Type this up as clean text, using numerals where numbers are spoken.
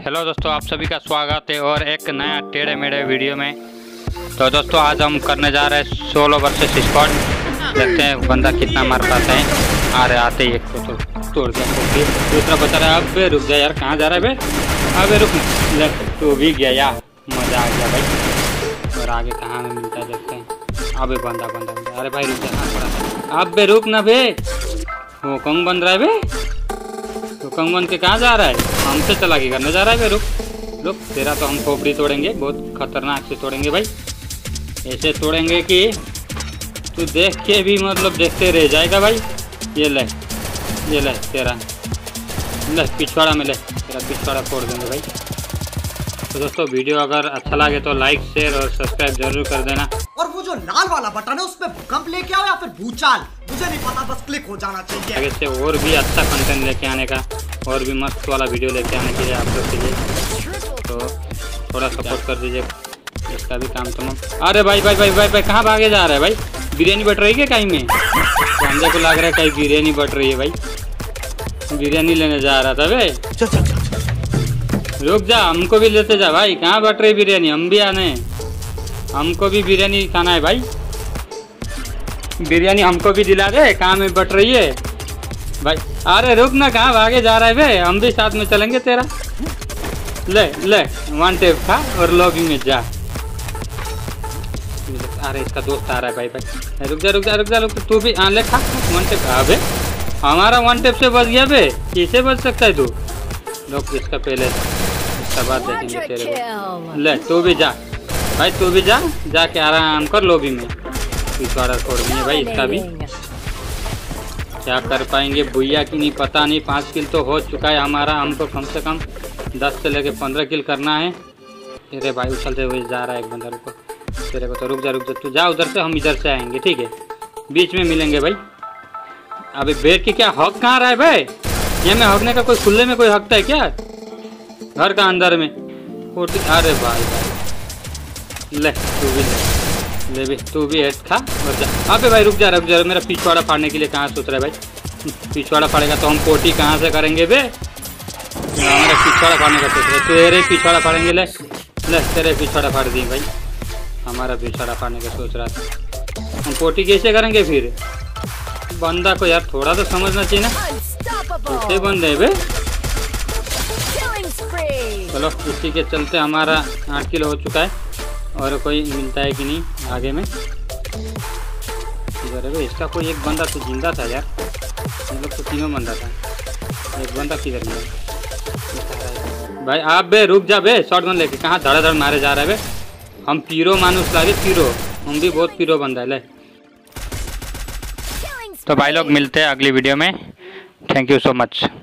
Hello दोस्तों, आप सभी का स्वागत है और एक नया टेढ़े मेढ़े वीडियो में। तो दोस्तों आज हम करने जा रहे हैं सोलो वर्सेस स्क्वाड। देखते हैं बंदा कितना मार पाते हैं। आ रहे आते ही एक को तो तोड़ दिया, दूसरा बता रहा है। अब रुक जा यार, कहाँ जा रहा है बे? अबे रुक, ले तू भी गया यार, मज़ा आ गया भाई। और आगे कहाँ में मिलता है देखते हैं। अबे बंदा बंदा बंदा, अरे भाई रुक जा थोड़ा। अब बे रुक ना बे, वो कौन बन रहा है बे? तो कम बन के कहाँ जा रहा है? हमसे चलाकी करने जा रहा है बे। रुक रुक, तेरा तो हम खोपड़ी तोड़ेंगे, बहुत खतरनाक से तोड़ेंगे भाई। ऐसे तोड़ेंगे कि तू देख के भी मतलब देखते रह जाएगा भाई। ये ले तेरा, ले पिछवाड़ा में ले, तेरा पिछवाड़ा तोड़ देंगे भाई। तो दोस्तों वीडियो अगर अच्छा लगे तो लाइक शेयर और सब्सक्राइब जरूर कर देना। और वो जो लाल वाला बटन है उसमें भूकंप लेके आओ या फिर भूचाल, मुझे नहीं पता, बस क्लिक हो जाना चाहिए। आगे से और भी अच्छा कंटेंट लेके आने का, और भी मस्त वाला वीडियो लेके आने के लिए आप लोग के लिए तो थोड़ा सपोर्ट कर दीजिए, इसका भी काम तमाम। अरे भाई भाई भाई भाई भाई कहाँ भागे जा रहा है भाई? बिरयानी बट रही है कहीं में? बंदे को लग रहा है कहीं बिरयानी बट रही है भाई। बिरयानी लेने जा रहा था भाई। रुक जा, हमको भी लेते जा भाई। कहाँ बट रही बिरयानी? हम भी आने, हमको भी बिरयानी खाना है भाई। बिरयानी हमको भी दिला दे, कहाँ में बट रही है भाई? अरे रुक ना, कहाँ भागे जा रहा है बे? हम भी साथ में चलेंगे तेरा। ले ले वन टेप खा और लॉबी में जा। अरे इसका दोस्त आ रहा है भाई भाई। रुक जा रुक जा रुक जा रुक, तू भी ले खा वन टेप। अबे हमारा वन टेप से बच गया बे, किसे बच सकता है तू? लोग इसका पहले, इसका बाद देखेंगे तेरे को। ले तू भी जा भाई, तू भी जा, जाके आराम कर लॉबी में। पिछवाड़ा छोड़ दिए भाई इसका भी। क्या कर पाएंगे भैया की नहीं पता नहीं। 5 किल तो हो चुका है हमारा, हमको कम से कम 10 से लेके 15 किल करना है। अरे भाई उछलते हुए जा रहा है एक बंदा। रुको तेरे को तो, रुक जा तू जा उधर से, हम इधर से आएंगे ठीक है, बीच में मिलेंगे भाई। अभी बैठ के क्या हक कहाँ रहा है भाई? ये में हकने का कोई खुले में कोई हकता है क्या? घर का अंदर में। अरे भाई भाई ले तू भी ले भी, तू भी हेड खा और जा। अबे भाई रुक जा मेरा पिछवाड़ा फाड़ने के लिए कहाँ सोच रहा है भाई? पिछवाड़ा फाड़ेगा तो हम पोटी कहाँ से करेंगे बे? हमारा पिछवाड़ा फाड़ने का सोच रहा है, तेरे पिछवाड़ा फाड़ेंगे। ले ले तेरे पिछवाड़ा फाड़ दिए भाई, हमारा पिछवाड़ा फाड़ने का सोच रहा था। हम पोटी कैसे करेंगे फिर? बंदा को यार थोड़ा तो समझना चाहिए ना, कैसे बंदे है बे? चलो इसी के चलते हमारा 8 किलो हो चुका है, और कोई मिलता है कि नहीं आगे में? किधर है भाई? इसका कोई एक बंदा तो जिंदा था यार, हम लोग तो तीनों बंदा था। एक बंदा किधर गया भाई? आप बे रुक जा बे, शॉट गन लेके कहाँ धड़ा धड़ मारे जा रहा है बे? हम पीरो मानुस लागे, पीरो, हम भी बहुत पीरो बंदा है। ले तो भाई लोग मिलते हैं अगली वीडियो में। Thank you so much.